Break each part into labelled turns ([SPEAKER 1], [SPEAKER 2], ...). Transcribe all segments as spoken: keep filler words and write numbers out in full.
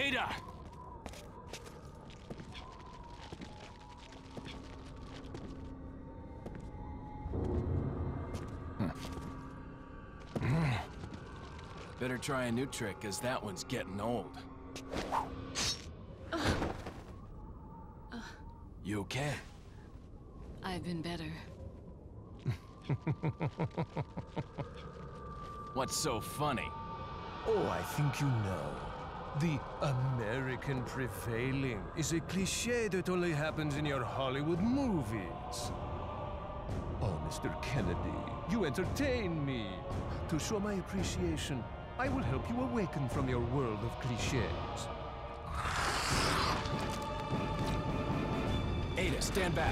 [SPEAKER 1] Ada! Better try a new trick, cause that one's getting old.
[SPEAKER 2] Uh, uh,
[SPEAKER 1] you okay?
[SPEAKER 2] I've been better.
[SPEAKER 1] What's so funny?
[SPEAKER 3] Oh, I think you know. The American prevailing is a cliché that only happens in your Hollywood movies. Oh, Mister Kennedy, you entertain me. To show my appreciation, I will help you awaken from your world of clichés.
[SPEAKER 1] Ada, stand back.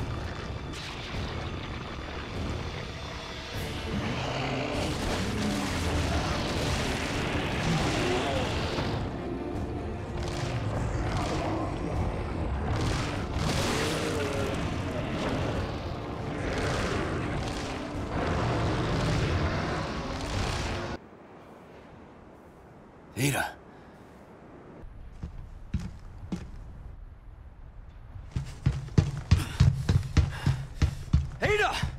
[SPEAKER 1] Ada. Ada!